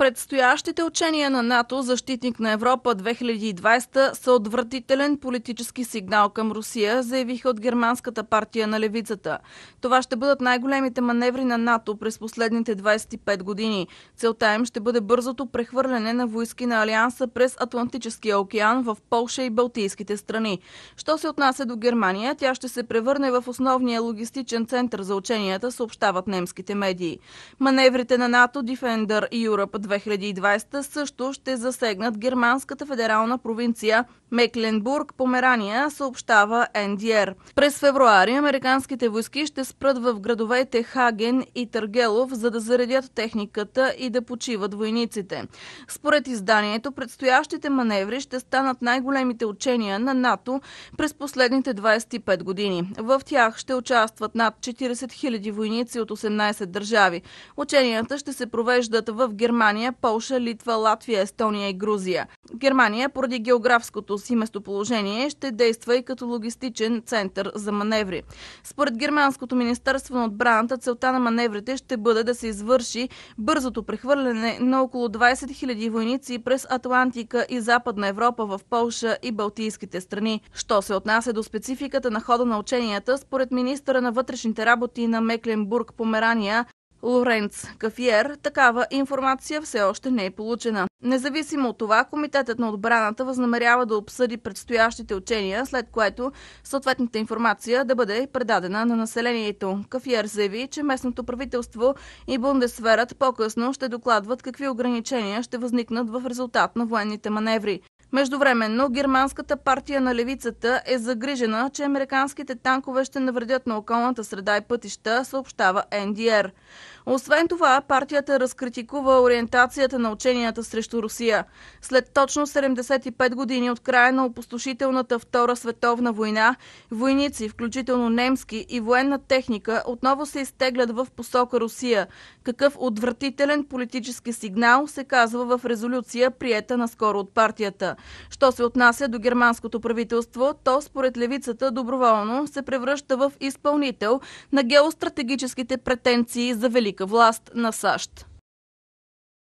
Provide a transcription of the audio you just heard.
Предстоящите учения на НАТО «Защитник на Европа 2020» са отвратителен политически сигнал към Русия, заявиха от германската партия на левицата. Това ще бъдат най-големите маневри на НАТО през последните 25 години. Целта им ще бъде бързото прехвърляне на войски на Алианса през Атлантическия океан в Полша и Балтийските страни. Що се отнася до Германия, тя ще се превърне в основния логистичен център за ученията, съобщават немските медии. Маневрите на НАТО Defender Europe 2020 също ще засегнат германската федерална провинция Мекленбург-Померания, съобщава НДР. През февруари американските войски ще спрат в градовете Хаген и Търгелов, за да заредят техниката и да почиват войниците. Според изданието, предстоящите маневри ще станат най-големите учения на НАТО през последните 25 години. В тях ще участват над 40 000 войници от 18 държави. Ученията ще се провеждат в Германия, Полша, Литва, Латвия, Естония и Грузия. Германия, поради географското си местоположение, ще действа и като логистичен център за маневри. Според Германското министерство на отбраната, целта на маневрите ще бъде да се извърши бързото прехвърляне на около 20 000 войници през Атлантика и Западна Европа в Полша и Балтийските страни. Що се отнася до спецификата на хода на ученията, според министъра на вътрешните работи на Мекленбург-Померания Лоренц Кафиер, такава информация все още не е получена. Независимо от това, Комитетът на отбраната възнамерява да обсъди предстоящите учения, след което съответната информация да бъде предадена на населението. Кафиер заяви, че местното правителство и Бундесверът по-късно ще докладват какви ограничения ще възникнат в резултат на военните маневри. Междувременно, германската партия на левицата е загрижена, че американските танкове ще навредят на околната среда и пътища, съобщава НДР. Освен това, партията разкритикува ориентацията на ученията срещу Русия. След точно 75 години от края на опустошителната Втора световна война, войници, включително немски и военна техника, отново се изтеглят в посока Русия. Какъв отвратителен политически сигнал, се казва в резолюция, приета наскоро от партията. Що се отнася до германското правителство, то според левицата доброволно се превръща в изпълнител на геостратегическите претенции за велика власт на САЩ.